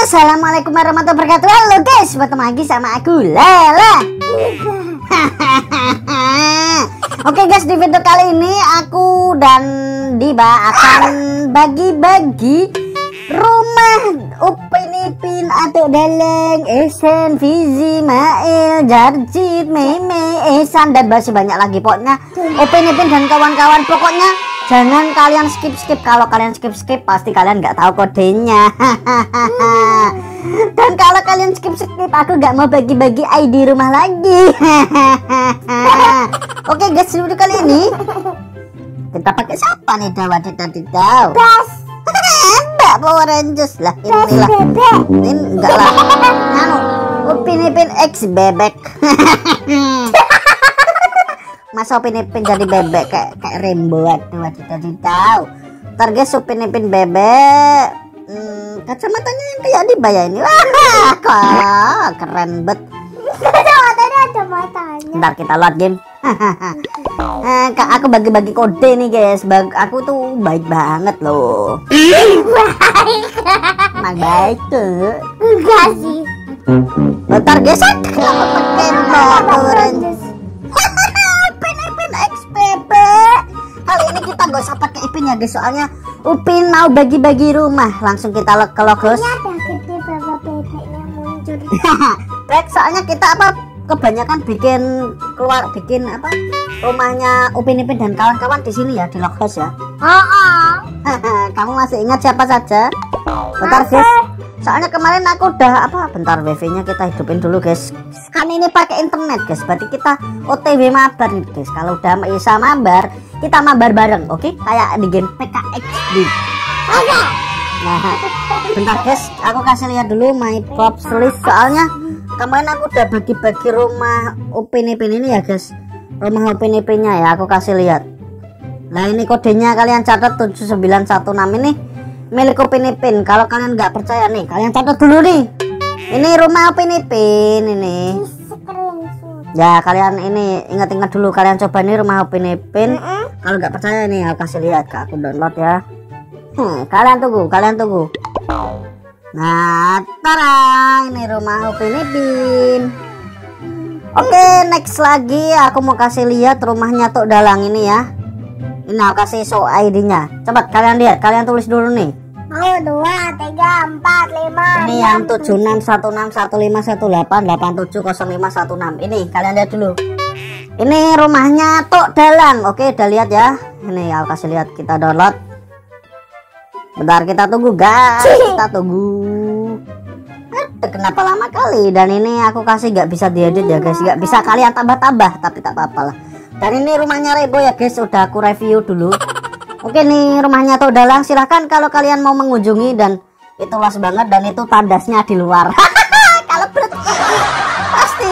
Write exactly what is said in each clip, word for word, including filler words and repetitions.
Assalamualaikum warahmatullahi wabarakatuh. Halo guys, bertemu lagi sama aku Lela. Oke guys, di video kali ini aku dan Diba akan bagi-bagi rumah Upin Ipin, Atuk Deleng, Esen, Fizi, Mail, Jarjit, Meme, Esan, dan masih banyak lagi. Pokoknya Upin Ipin dan kawan-kawan, pokoknya jangan kalian skip-skip. Kalau kalian skip-skip pasti kalian nggak tahu kodenya. Dan kalau kalian skip-skip, aku nggak mau bagi-bagi I D rumah lagi. Oke guys, video kali ini kita pakai siapa nih? Dawa tadi tahu. Mbak Power Rangers lah, inilah. Ini enggak lah. Anu, Upin Ipin X bebek. Masa Upin Ipin jadi bebek kayak kayak Rainbow? Aduh, aduh, aduh, tahu. Ntar guys, Upin Ipin bebek. Hmm, kacamatanya yang kayak Diba ya ini. Wah, kok keren bet. Ada matanya. Ntar kita load game. Eh, Kak, aku bagi-bagi kode nih guys. Bag aku tuh baik banget loh. Baik baik tuh. Enggak sih. Bentar guys, aku pakai Mbak Power Rangers. Upin Ipin X bebek. Kali ini kita gak usah pakai Ipin ya guys, soalnya Upin mau bagi-bagi rumah. Langsung kita log ke logos. Ini ada gede berapa bebeknya muncul. Baik, soalnya kita apa kebanyakan bikin keluar bikin apa rumahnya Upin Ipin dan kawan-kawan di sini ya, di logos ya. Oh, Kamu masih ingat siapa saja? Bentar guys, soalnya kemarin aku udah apa, bentar wifi-nya kita hidupin dulu guys. Kan ini pakai internet guys, berarti kita O T W mabar nih guys. Kalau udah bisa mabar, kita mabar bareng, oke? Kayak di game P K X D. oke. Nah, bentar guys, aku kasih lihat dulu my props list. Soalnya kemarin aku udah bagi-bagi rumah Upin Ipin ini ya guys. Rumah Upin Ipinnya ya, aku kasih lihat. Nah, ini kodenya kalian catat tujuh sembilan satu enam, ini milik Upin Ipin. Kalau kalian nggak percaya nih, kalian catat dulu nih. Ini rumah Upin Ipin ini. Ya, kalian ini ingat-ingat dulu, kalian coba nih rumah Upin Ipin. Kalau nggak percaya nih, aku kasih lihat, Kak, aku download ya. Hmm, kalian tunggu, kalian tunggu. Nah, tara, ini rumah Upin Ipin. Oke, next lagi aku mau kasih lihat rumahnya Tok Dalang ini ya. Ini aku kasih show I D-nya. Coba kalian lihat, kalian tulis dulu nih. Oh, dua, tiga, empat, lima. Ini yang tujuh enam satu enam satu lima satu delapan delapan tujuh nol lima satu enam. Ini kalian lihat dulu. Ini rumahnya Tok Dalang. Oke, udah lihat ya. Ini aku kasih lihat, kita download. Bentar, kita tunggu guys. Kita tunggu. Eh, kenapa lama kali? Dan ini aku kasih nggak bisa diedit ya guys. Nggak bisa kalian tambah-tambah, tapi tak apa-apa lah. Dan ini rumahnya Rebo ya guys, udah aku review dulu. Oke, nih rumahnya Tok Dalang. Silahkan kalau kalian mau mengunjungi, dan itu luas banget, dan itu tandasnya di luar. Kalau berat pasti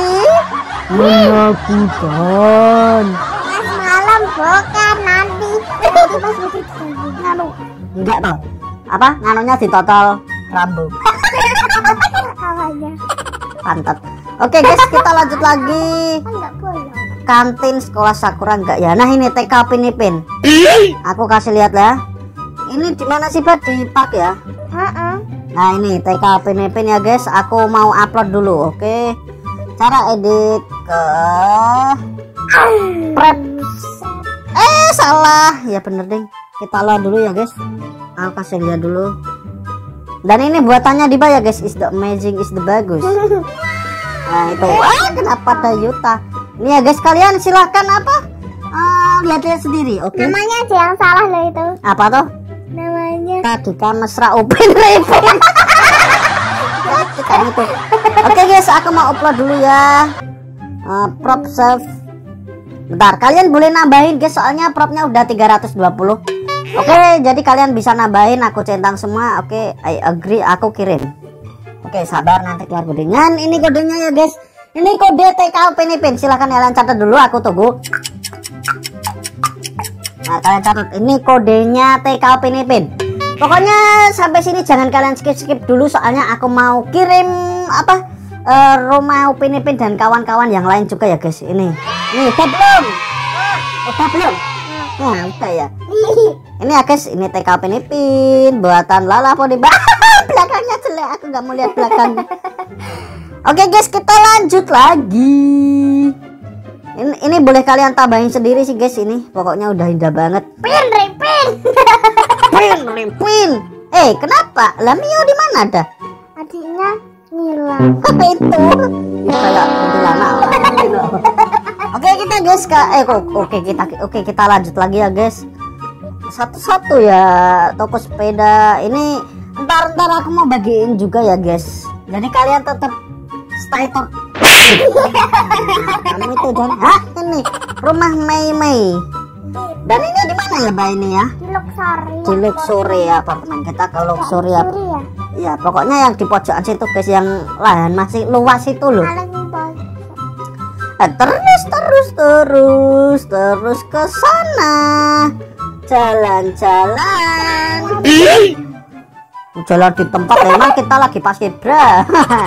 menakutkan. Mas malam bukan nanti. Nanti pas musik nganu. Enggak toh. Apa? Nganunya ditotol rambut. Awalnya. Pantat. Oke guys, kita lanjut lagi. Enggak boleh. Kantin sekolah Sakura enggak ya? Nah, ini T K Upin Ipin. Aku kasih lihat ya. Ini di mana sih, Pak? Di park ya? Heeh. Nah, ini T K Upin Ipin ya guys. Aku mau upload dulu, oke? Cara edit ke prep. Eh, salah. Ya bener ding. Kita load dulu ya guys. Aku kasih lihat dulu. Dan ini buatannya Diba ya guys. Is the amazing, is the bagus. Nah, itu. Ah, kenapa ada Yuta? Ini ya guys, kalian silahkan apa? Uh, lihat-lihat sendiri, oke? Okay? Namanya aja yang salah loh itu. Apa tuh? Namanya Kadika Mesra Upin Ipin. Kan itu. Oke guys, aku mau upload dulu ya. Uh, prop save. Bentar, kalian boleh nambahin guys, soalnya propnya udah tiga ratus dua puluh. Oke, okay, jadi kalian bisa nambahin, aku centang semua. Oke, okay, I agree, aku kirim. Oke, okay, sabar, nanti keluar kodenya. Ini kodenya ya guys. Ini kode T K Upin Ipin. Silahkan kalian catat dulu, aku tunggu. Nah, kalian catat. Ini kodenya T K Upin Ipin. Pokoknya sampai sini jangan kalian skip-skip dulu, soalnya aku mau kirim apa uh, rumah Upin Ipin dan kawan-kawan yang lain juga ya guys. Ini, ini udah belum? Udah belum? Nah, udah ya. Ini ya guys, ini T K Upin Ipin buatan Lala Podiba. Belakangnya jelek, aku nggak mau lihat belakang. Oke guys, kita lanjut lagi. Ini, ini boleh kalian tambahin sendiri sih guys, ini pokoknya udah indah banget. Pin, pin. Pin, pin. Eh, kenapa? Lah Mio di mana dah? Adiknya ngilang. Itu kayak kuntilanak. Oke kita guys, Kak. Eh kok oke kita oke kita lanjut lagi ya guys. Satu-satu ya toko sepeda ini. Ntar ntar aku mau bagiin juga ya guys. Jadi kalian tetap stay top. Kamu itu dan ah ini rumah Mei Mei. Dan ini di mana ya Mbak ini ya? Di Luxury. Di Luxury ya apartemen kita ke Luxury ya. Ya pokoknya yang di pojokan situ guys, yang lahan masih luas itu loh. Eh, terus terus terus terus ke sana. Jalan-jalan. Jalan di tempat memang kita lagi pas kibra.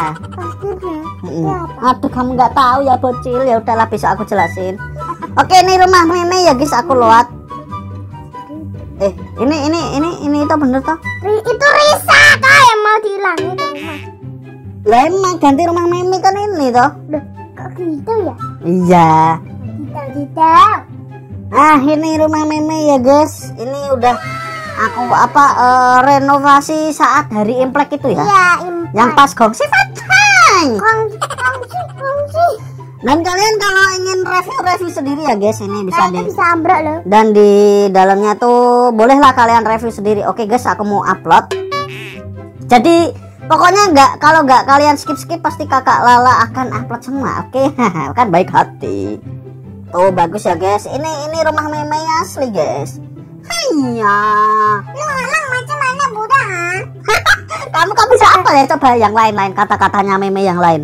Aduh kamu nggak tahu ya bocil, ya udahlah bisa aku jelasin. Oke ini rumah Meme ya guys, aku lewat. Eh ini ini ini ini itu bener toh? Itu Risa kak yang mau dihilangin itu rumah. Lah emang ganti rumah Meme kan ini toh? Duh, kok gitu ya? Iya. Gitu gitu. Ah ini rumah Meme ya guys, ini udah aku apa uh, renovasi saat hari Imlek itu ya? Iya Imlek. Yang pas gongsi fatay. Gongsi gongsi gongsi. Dan kalian kalau ingin review-review sendiri ya guys, ini bisa nah, di bisa ambruk loh. Dan di dalamnya tuh bolehlah kalian review sendiri. Oke guys, aku mau upload. Jadi pokoknya nggak, kalau nggak kalian skip-skip pasti kakak Lala akan upload semua. Oke, kan baik hati. Tuh bagus ya guys. Ini ini rumah Meme asli guys. Hanya. Lu macam mana budak? Kamu kan bisa apa ya? Coba yang lain-lain kata-katanya Meme yang lain.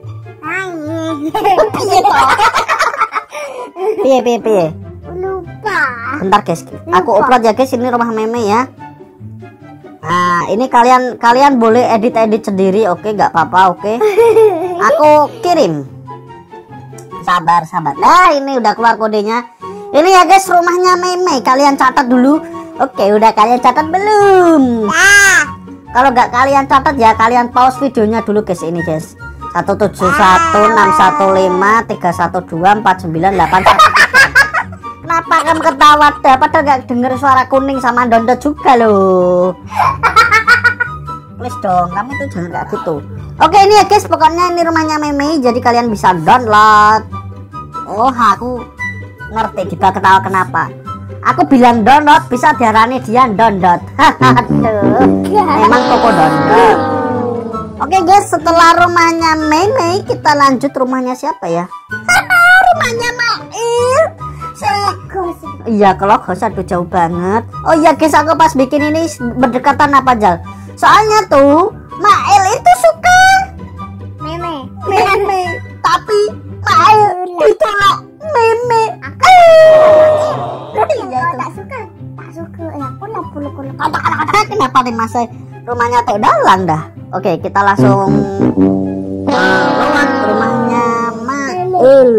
Piye piye piye. Lupa. Bentar guys, aku upload ya guys, ini rumah Meme ya. Nah ini kalian kalian boleh edit-edit sendiri, oke nggak apa-apa, oke. Aku kirim. Sabar sabar. Nah ini udah keluar kodenya. Ini ya guys rumahnya Meme, kalian catat dulu. Oke udah kalian catat belum? Nah. Kalau nggak kalian catat ya kalian pause videonya dulu guys, ini guys. satu tujuh satu enam satu lima tiga satu dua empat sembilan delapan satu. Kenapa kamu ketawa dah? Padahal gak denger suara kuning sama dondot juga loh. Please dong, kamu itu jangan kayak gitu. Oke ini ya guys, pokoknya ini rumahnya Meme, jadi kalian bisa download. Oh aku ngerti kita ketawa kenapa. Aku bilang download, bisa diarani dia download. Aduh, emang toko download. Oke guys, setelah rumahnya Meme, kita lanjut rumahnya siapa ya? Rumahnya Mail. Iya, kalau gak usah, aduh jauh banget. Oh iya guys, aku pas bikin ini berdekatan apa Jal? Soalnya tuh Mail itu suka Meme. Meme, tapi Mail ditolak Meme. Iya tak suka, tak suka. Ya aku lah puluh-puluh. Kata-kata kenapa nih masa rumahnya Tok Dalang dah? Oke, kita langsung uh, lewat rumahnya Mail.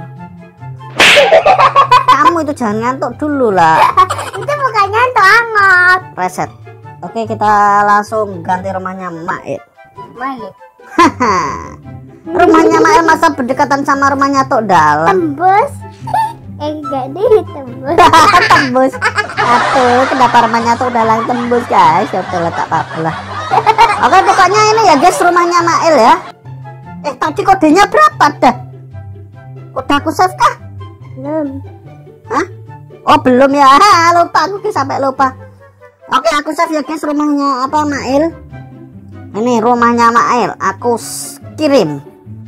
Kamu itu jangan ngantuk dulu lah. Itu bukan ngantuk angot. Reset. Oke, kita langsung ganti rumahnya Mail. Mail. Rumahnya Mail masa berdekatan sama rumahnya Tok Dalang. Tembus. Eh enggak deh tembus. Tembus. Aduh, kenapa rumahnya Tok Dalang tembus guys? Ya udah tak apa-apa lah. Oke pokoknya ini ya guys rumahnya Mail ya. Eh tadi kodenya berapa dah? Udah aku save kah? Belum. Hah? Oh belum ya. Ha, lupa aku sampai lupa. Oke aku save ya guys rumahnya apa Mail. Ini rumahnya Mail, aku kirim.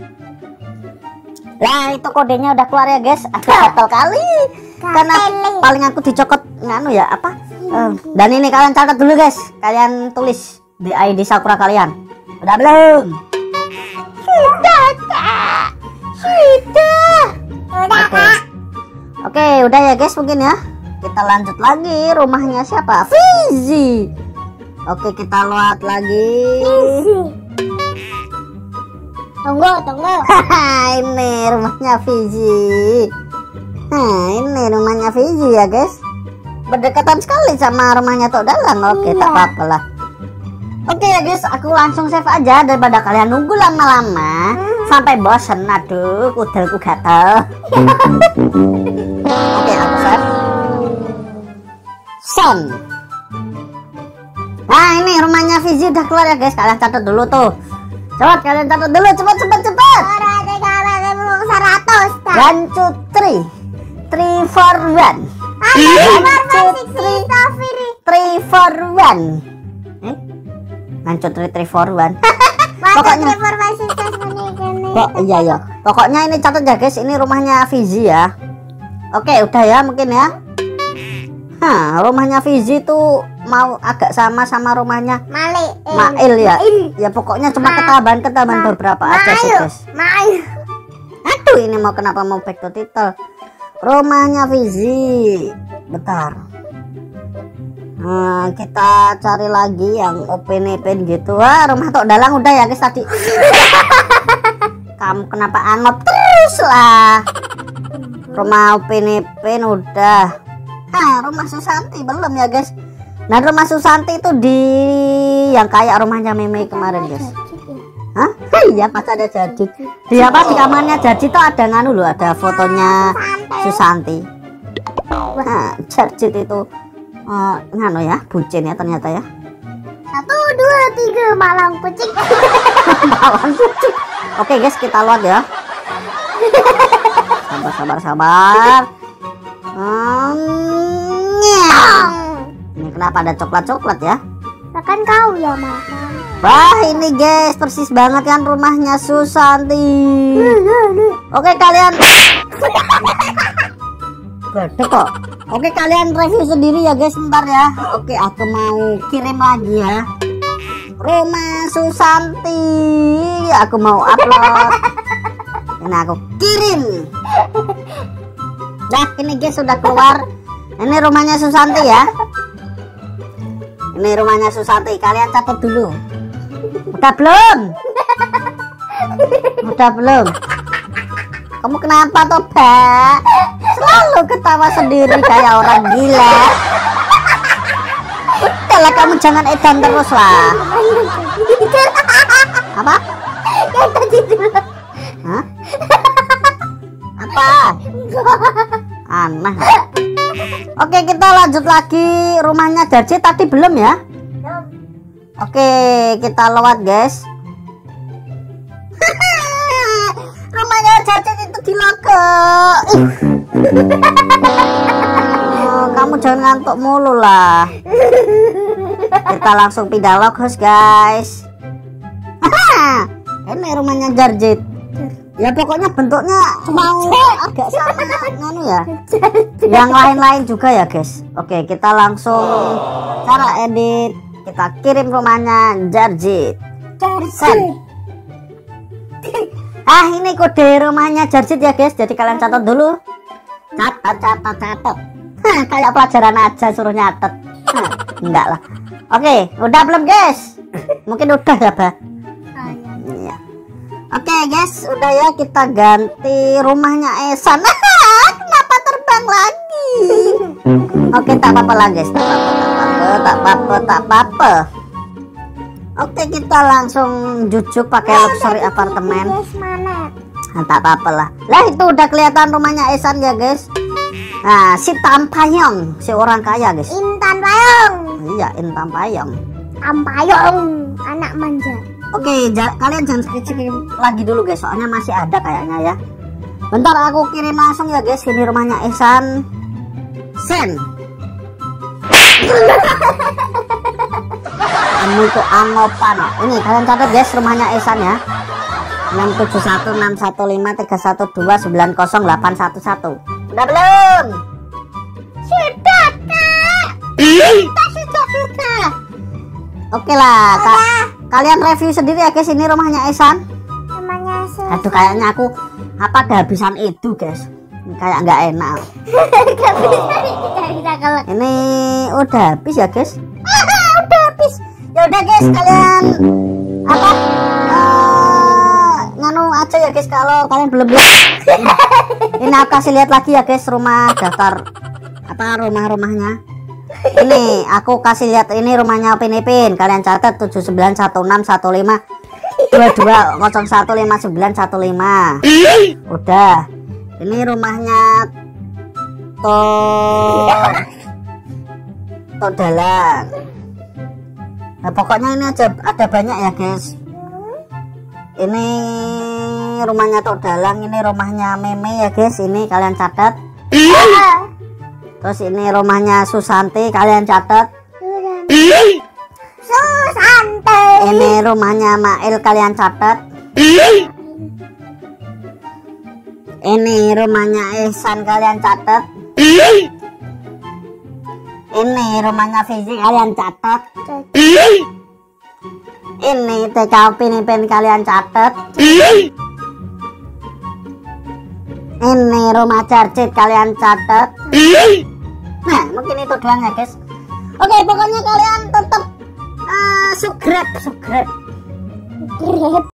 Lah itu kodenya udah keluar ya guys. Aduh gatel kali. Karena paling aku dicokot nganu ya apa? Uh, dan ini kalian catat dulu guys. Kalian tulis di I D Sakura kalian. Udah belum? Sudah kak. Sudah. Udah Oke. Oke udah ya guys mungkin ya. Kita lanjut lagi rumahnya siapa? Fizi. Oke kita lewat lagi. Tunggu tunggu. Ini rumahnya Fizi. Nah ini rumahnya Fizi ya guys. Berdekatan sekali sama rumahnya Tok Dalang. Oke iya. tak apa-apa lah. Oke ya guys, aku langsung save aja daripada kalian nunggu lama-lama sampai bosen. Aduh, kudelku gatel. Oke, aku save. Send. Nah, ini rumahnya Fizi udah keluar ya guys. Kalian catat dulu tuh. Cepat kalian catat dulu, cepat cepat cepat. seratus. One two three, three four one. Three four one. Eh? One two three three four one. Pokoknya. Kok iya ya. Pokoknya ini catat ya guys. Ini rumahnya Fizi ya. Oke, udah ya mungkin ya. Hah, rumahnya Fizi tuh mau agak sama sama rumahnya Mali, eh, Mail ya. Mail. Ya pokoknya cuma ketaban-ketaban beberapa aja sih guys. Mail. Aduh, ini mau kenapa mau back to title. Rumahnya Fizi. Bentar. Nah, kita cari lagi yang open-open gitu. Wah, rumah Tok Dalang udah ya guys tadi. Kamu kenapa anggap terus lah? Rumah open-open udah. Nah, rumah Susanti belum ya guys. Nah, rumah Susanti itu di yang kayak rumahnya Meme kemarin guys. Hah? Iya, pas ada Jarjit. Di apa di kamarnya Jarjit tuh ada nganu loh, ada fotonya Susanti. Nah, Jarjit itu uh, nganu ya, bucin ya ternyata ya. Satu, dua, tiga, malang kucing. Malang kucing. Oke guys, kita load ya. Sabar, sabar, sabar. Hmm, ini kenapa ada coklat-coklat ya? Bahkan kau ya makan. Wah, ini guys persis banget kan rumahnya Susanti. Oke kalian. Gede kok. Oke kalian review sendiri ya guys, bentar ya. Oke, aku mau kirim lagi ya. Rumah Susanti. Aku mau upload. Ini aku kirim. Nah, ini guys sudah keluar. Ini rumahnya Susanti ya. Ini rumahnya Susanti. Kalian catat dulu. Udah belum? Udah belum? Kamu kenapa toh, Mbak? Selalu ketawa sendiri kayak orang gila. Udahlah, kamu jangan edan terus lah. Apa? Hah? Apa? Aneh. Oke, kita lanjut lagi. Rumahnya Jarjit tadi belum ya? Oke, kita lewat guys. Rumahnya Jarjit itu di logo. Oh, kamu jangan ngantuk mulu lah. Kita langsung pindah logos guys. Ini rumahnya Jarjit. Ya pokoknya bentuknya mau agak sama nganu ya. Yang lain-lain juga ya guys. Oke, kita langsung cara edit. Kita kirim rumahnya Jarjit. Jarjit. Ah, ini kode rumahnya Jarjit ya guys. Jadi kalian catat dulu. Catat, catat, catat. Hah, kayak pelajaran aja suruh nyatet. Hah, enggak lah. Oke, udah belum guys? Mungkin udah ya, Bah? Iya. Oke guys, udah ya, kita ganti rumahnya Esan. Kenapa terbang lagi? Oke, tak apa-apa lah guys. Tak apa-apa, tak apa-apa, tak apa-apa. Oke, kita langsung jujuk pakai luxury apartemen. Nah, tak apa-apa lah. Lah, itu udah kelihatan rumahnya Esan ya guys. Nah, si Tampayong, si orang kaya guys. Intan Payong. Iya, Intan Payong. Tampayong, anak manja. Oke, kalian jangan skip-skip lagi dulu guys, soalnya masih ada kayaknya ya. Bentar aku kirim langsung ya guys. Ini rumahnya Esan. Sen. Kamu itu anggopan. Ini kalian catat guys rumahnya Esan ya. enam tujuh satu enam satu lima tiga satu dua sembilan nol delapan satu satu. Udah belum? Sudah, Kak. Sudah, sudah, sudah. Oke lah, Kak. Kalian review sendiri ya guys, ini rumahnya Esan. Rumahnya Esan. Aduh, kayaknya aku apa kehabisan itu guys. Kayak nggak enak. Ini udah habis ya guys. Udah habis. Ya udah guys, kalian apa? Uh, nganu aja ya guys kalau kalian belum lihat. Ini aku kasih lihat lagi ya guys rumah daftar apa rumah-rumahnya. Ini aku kasih lihat, ini rumahnya Upin Ipin. Kalian catat tujuh sembilan satu enam satu lima dua dua nol satu lima sembilan satu lima. Udah. Ini rumahnya Tok Tok Dalang. Nah, pokoknya ini aja ada banyak ya, guys. Ini rumahnya Tok Dalang, ini rumahnya Meme ya, guys. Ini kalian catat. Terus ini rumahnya Susanti, kalian catat. Susanti. Ini rumahnya Mail, kalian catat. Ini rumahnya Ihsan, kalian catat. Ini rumahnya Fizi, kalian catat. Ini T K Upin Ipin, kalian catat. Ini rumah Carcit, kalian catat. Nah, mungkin itu doang ya, guys. Oke, pokoknya kalian tetap uh, subscribe, subscribe.